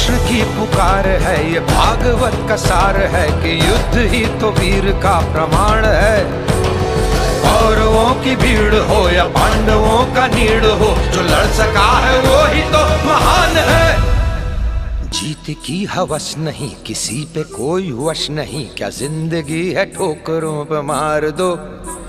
कृष्ण की पुकार है, ये भागवत का सार है कि युद्ध ही तो वीर का प्रमाण है। कौरवों की भीड़ हो या पांडवों का नीड़ हो, जो लड़ सका है वो ही तो महान है। जीत की हवस नहीं, किसी पे कोई वश नहीं, क्या जिंदगी है ठोकरों पे मार दो।